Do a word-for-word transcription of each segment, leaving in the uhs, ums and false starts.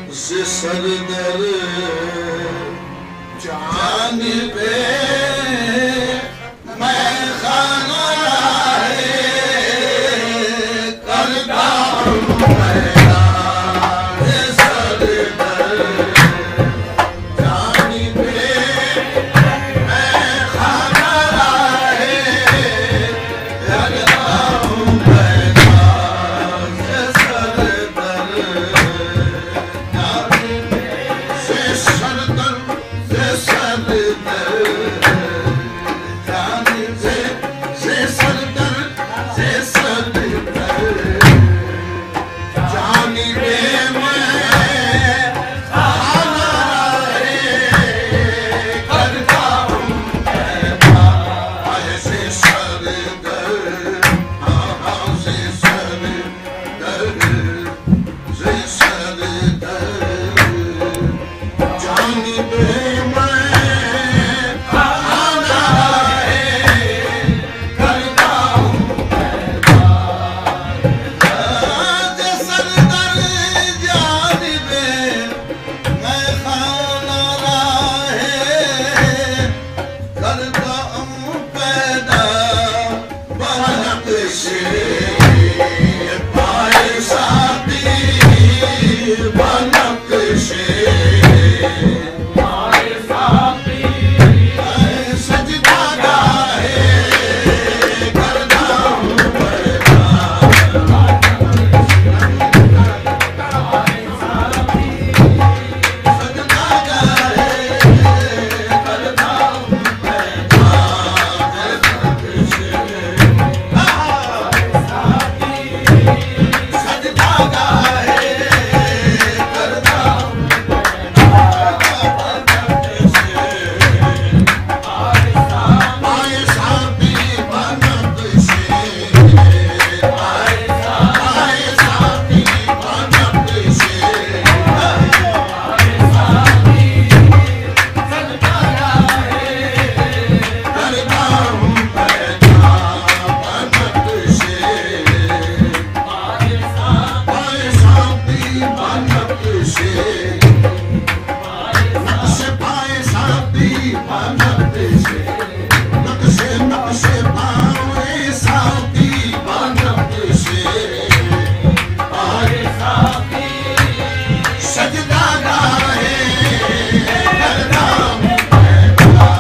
से सरदर जानिबे मैं खाना है करता हूँ मेरा से सरदर जानिबे मैं खाना है करता हूँ मेरा से सरदर से सरदर से सरदर जानी से से सरदर से सरदर जानी बे मैं खाना है करता हूँ मैं से सरदर हाँ हाँ से सरदर से सरदर जानी बे मैं खाना है करता हूँ जे सरदर जानी बे मैं खाना है करता हूँ पैदा बनक से पाए साथी बनक से सजदा गाहे करता हूँ पैदा सजदा गाहे करता हूँ पैदा सजदा गाहे करता हूँ पाए साथी बनक से पाए साथी बनक से करता हूँ पैदा बनक से पाए साथी बनक से नक्शे पाए साथी बनक से नक्शे नक्शे पाए साथी बनक से पाए साथी सजदा गाहे करता हूँ पैदा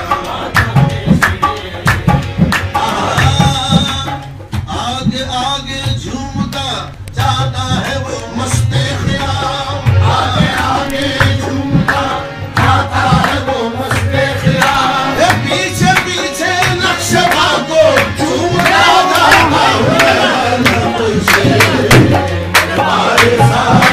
आगे आगे झूमता जाता है वो मस्ते ख्याल आगे आगे झूमता जाता है वो मस्ते ख्याल पीछे पीछे नक्शा को झूमता जाता हूँ से हमारे साथ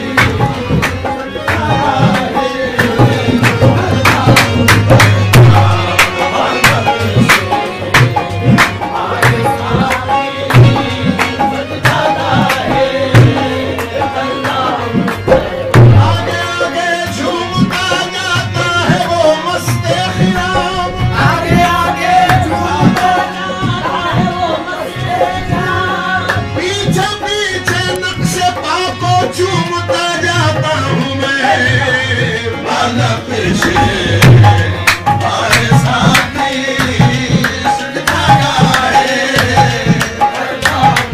आगे आगे झूमता जाता है वो मस्ते ख्याल आगे आगे झूमता जाता है वो मस्ते ख्याल पीछे पीछे नक्शे पाको झूमता जाता हूँ मैं बालक से हमारे साथी सजदा गाहे करता हूँ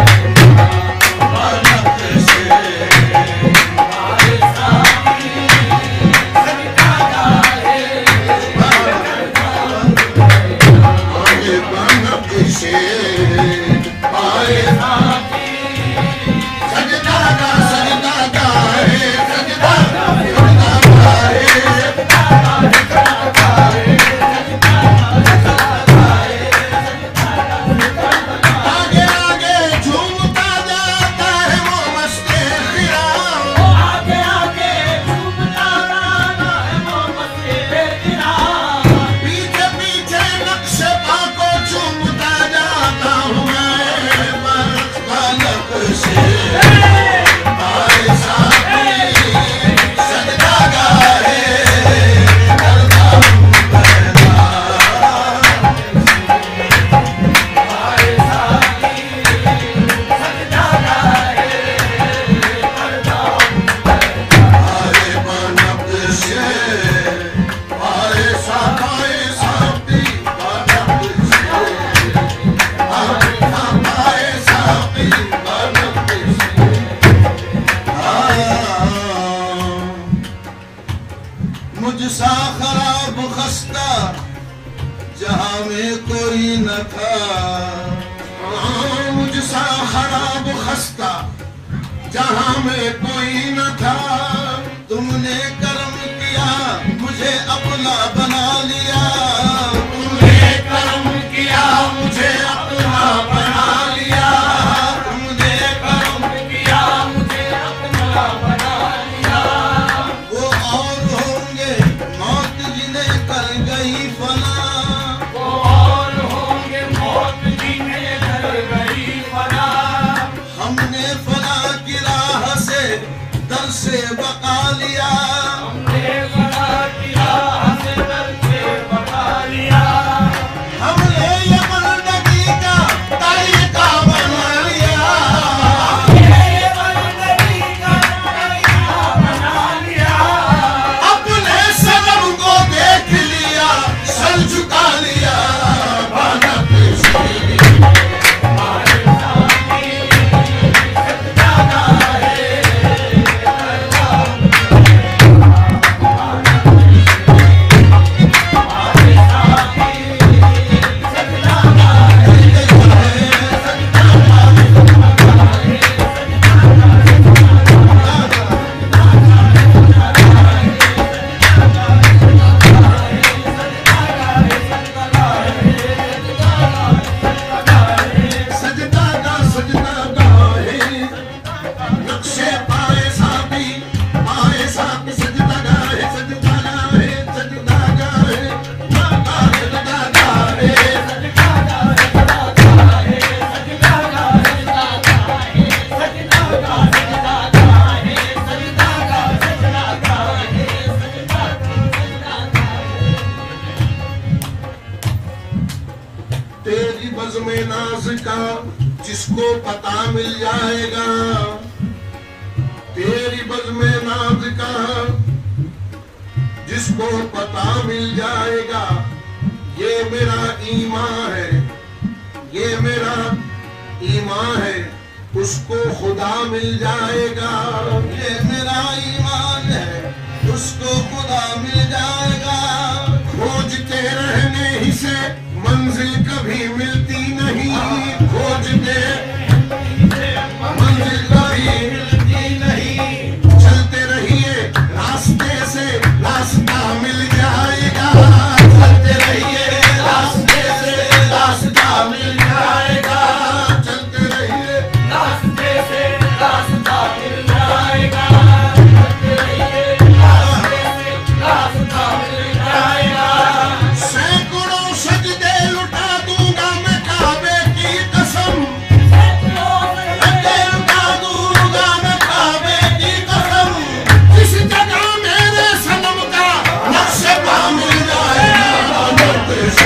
बालक से हमारे साथी सजदा गाहे करता हूँ आगे बनक से पाए साथी सजदा गा सजदा गाहे सजदा सजदा गाहे खस्ता जहां में कोई न था, मुझसा खराब खस्ता जहां में कोई न था। तुमने कर्म किया मुझे अपना बना लिया, तुमने कर्म किया मुझे अपना बना लिया, तुमने कर्म किया मुझे अपना बना लिया। वो और होंगे मौत जिन्हें कर गई फना, वो और होंगे मौत जिन्हें कर गई फना। हमने फना की राह से दर से बका लिया, हमने फना की राह से दर से बका लिया। हमने ये बंदगी का तरीका बना लिया, हमने ये बंदगी का तरीका बना लिया। अपने सनम को देख लिया, सर झुका लिया। तेरी बज़्म नाज़ का जिसको पता मिल जाएगा, तेरी बज़्म नाज़ का जिसको पता मिल जाएगा। ये मेरा ईमान है, ये मेरा ईमान है, उसको खुदा मिल जाएगा। ये मेरा ईमान है, उसको खुदा मिल जाएगा। खोजते रहने ही से मंजिल कभी मिलती नहीं, खोजते मंजिल कभी मिलती नहीं। चलते रहिए रास्ते से, रास्ता मिल जाएगा। चलते रहिए रास्ते से, रास्ता मिल जाएगा। चलते रहिए रास्ते से, रास्ता मिल जाएगा। चलते रहिए रास्ते से, रास्ता मिल जाएगा। सैकड़ों सजदे लुटा दूंगा मैं काबे की कसम, सजदे लुटा दूंगा मैं काबे की कसम। जिस जगह मेरे सनम का नक्शे पा मिल जाएगा। नब्बे से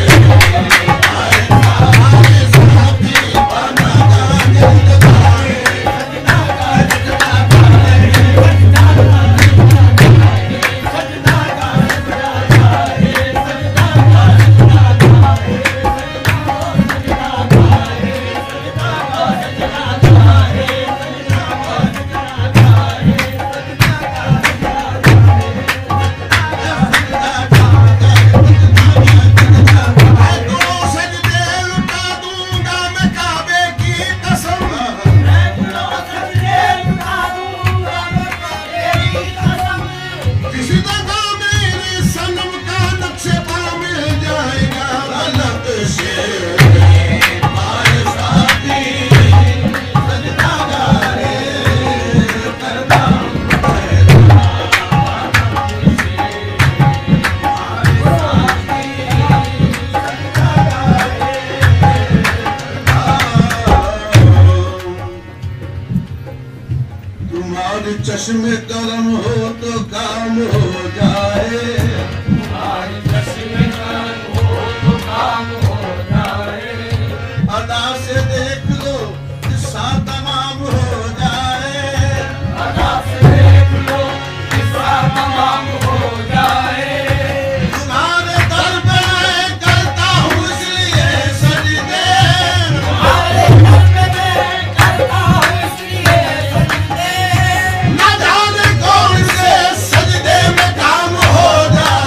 चश्मे करम हो तो काम हो जाए, तुम्हारे चश्मे करम हो तो काम हो जाए। अदा से देख लो किस्सा तमाम हो जाए, अदा से देख लो किस्सा तमाम हो जाए। तुम्हारे दर पे मैं करता हूँ इसलिए सजदे, तुम्हारे दर पे मैं करता हूँ इसलिए सजदे। न जाने कौन से सजदे में काम हो जाए।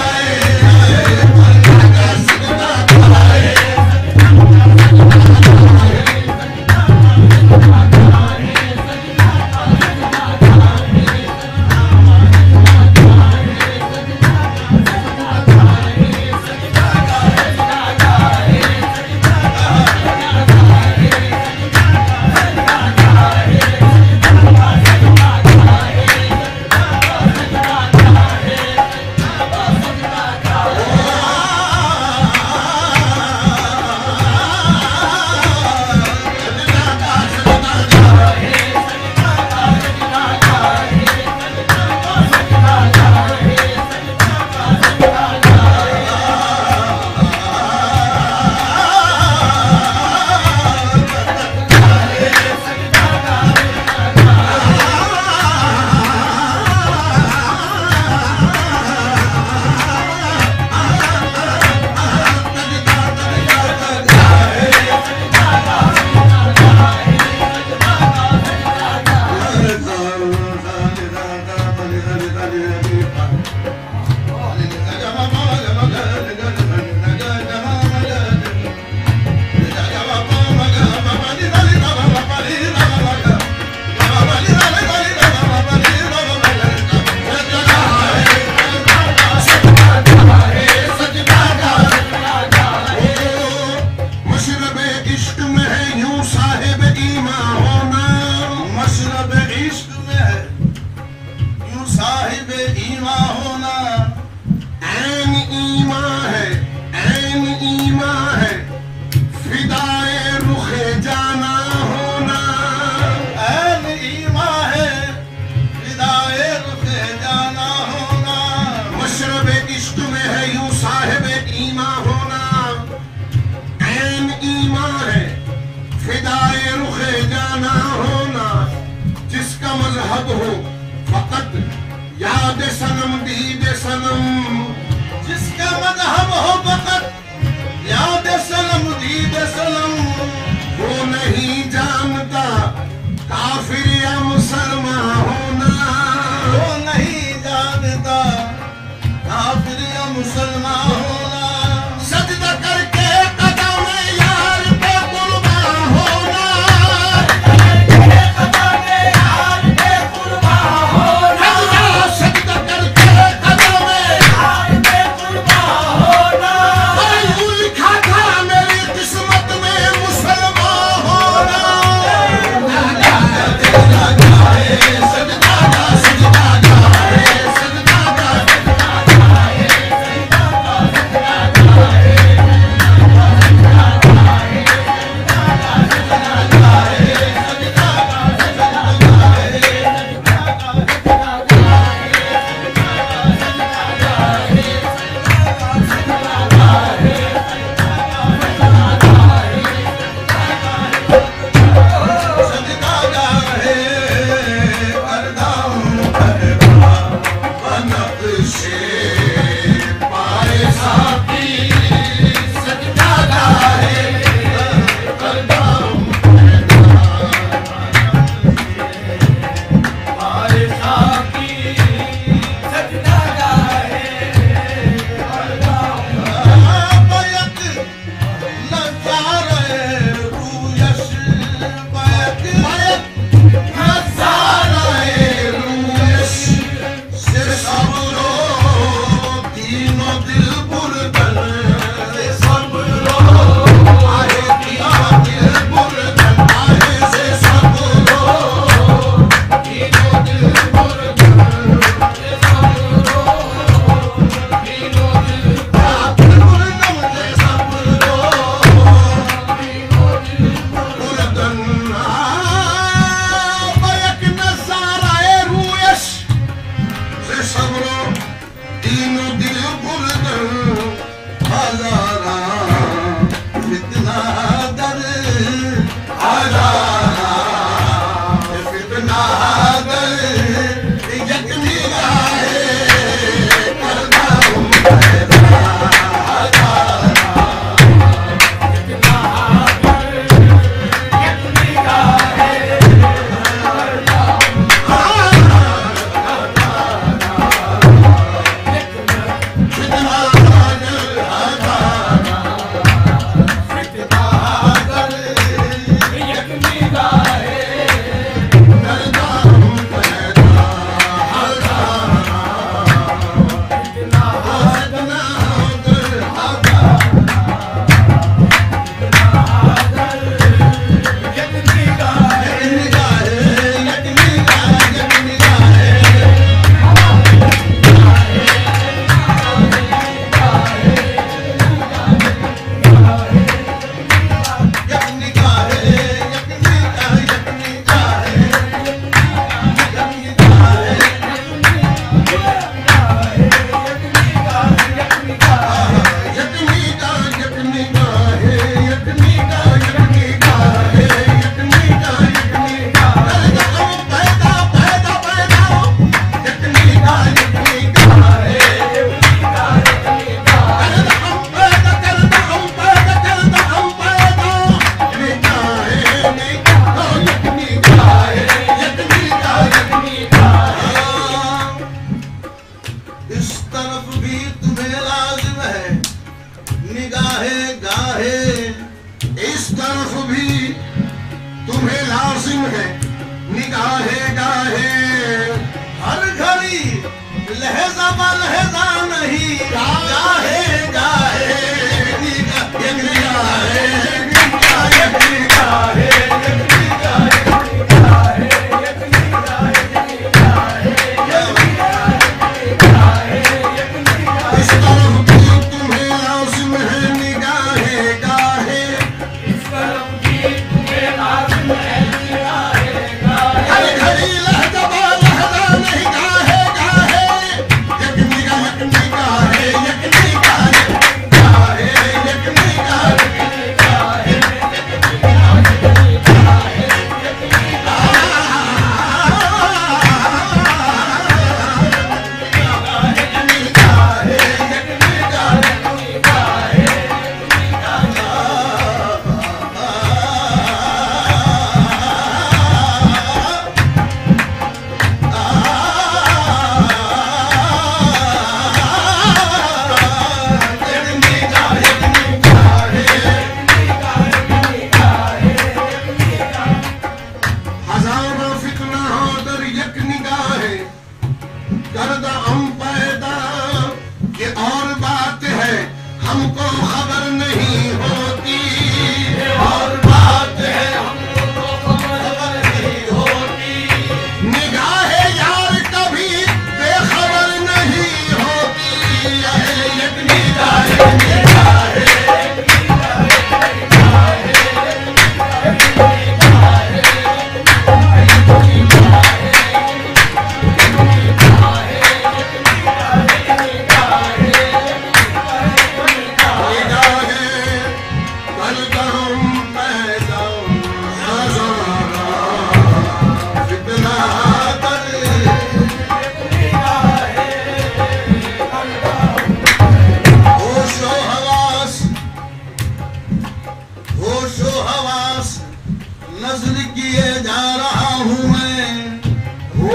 ईमा होना, ऐन ईमा है, ऐन ईमा है, फिदाए रुखे जाना होना। ऐन ईमा है, फिदाए रुखे जाना होना। मशरब इश्क में है यूं साहिब ईमा होना। ऐन ईमा है, फिदाए रुखे जाना होना। जिसका मजहब हो फकत याद सनम दीद सनम। जिसका मजहब हो फकत याद सनम दीद सनम। वो नहीं जानता काफिर या मुसलमान होना। वो नहीं जानता काफिर या मुसलमान होना। सजदा करके कदम यार पे कुर्बान होना। सजदा करके कदम यार पे कुर्बान होना। यूं लिखा था मेरी किस्मत में मुसलमान होना। तेरा गाए सजदा का सजदा गाए सजदा का सजदा गाए सजदा का सजदा गाए सजदा गाए करदा हूं करबा बनक़्शे पाए साकी। सजदा गाए करदा हूं पाए साकी। सजदा गाए करदा हूं बैत नज़ारे रूयश। बैत नज़ारे रूयश से सबरो दीनो दिल बुरदन। से सबरो आहे दीनो दिल बुरदन। आहे से सबरो दीनो दिल बुरदन। से सबरो दीनो दिल बुरदन। से सबरो दीनो दिल बुरदन। बैक नज़ारे रूयश से सबरो दीनो दिल बुरदन। हज़ारा फितना दर हज़ारा फितना दर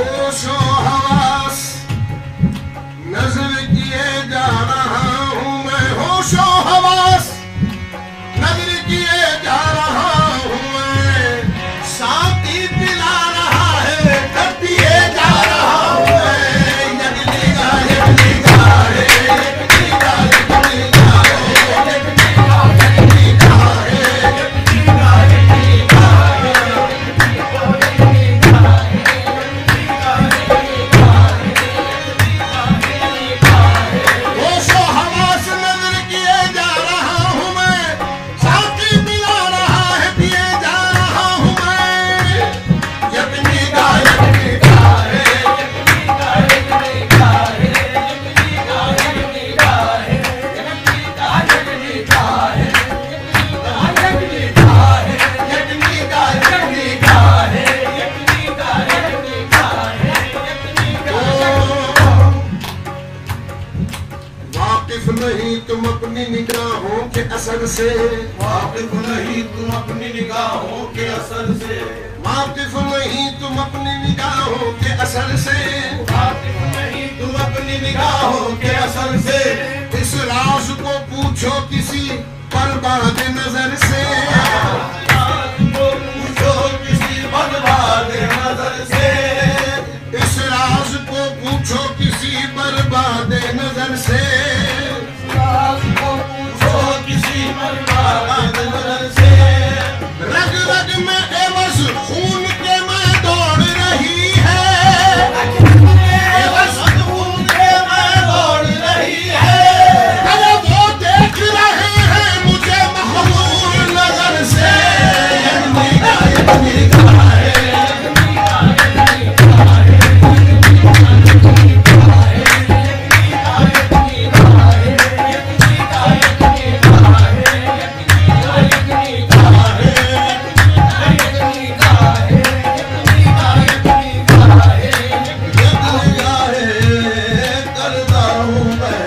होशो हवास नजर किए जा रहा हूँ मैं, होशो हवास नजर किए जा रहा हूँ मैं, साथी पिला रहा है कर दिए जा रहा हूँ मैं। यगनी गा यगनी गा रे यगनी गा यगनी गा रे यगनी गा यगनी गा रे यगनी गा यगनी गा होशो हवास नजर किए जा रहा हूँ मैं, साथी पिला रहा है पिए जा रहा हूँ मैं। यगनी गा यगनी गा रे यगनी गा यगनी गा रे यगनी गा यगनी गा रे यगनी गा यगनी गा रे यगनी गा यगनी गा यगनी गा रे यगनी गा यगनी गा रे यगनी गा। वाकिफ नहीं तुम अपनी निगाहों के असर से, वाकिफ नहीं तुम अपनी निगाहों के असर से, वाकिफ नहीं तुम अपनी निगाहों के असर से, वाकिफ नहीं तुम अपनी निगाहों के असर से, इस राज को पूछो किसी बर्बाद नजर से, राज को पूछो किसी बर्बाद नजर से, इस राज को पूछो किसी बर्बाद नजर से। राज को पूछो किसी बर्बाद नजर से। रग रग में एवज खून के मैं दौड़ रही है, एवज खून के मैं दौड़ रही है, अरे वो देख रहे हैं मुझे महबूब नजर से। यगनी गा यगनी गा रे यगनी गा यगनी गा रे यगनी गा यगनी गा रे यगनी गा यगनी गा रे यगनी गा यगनी गा रे यगनी गा यगनी गा रे यगनी गा रे यगनी गा यगनी गा रे यगनी गा रे करता हूँ मैं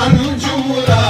अंजुम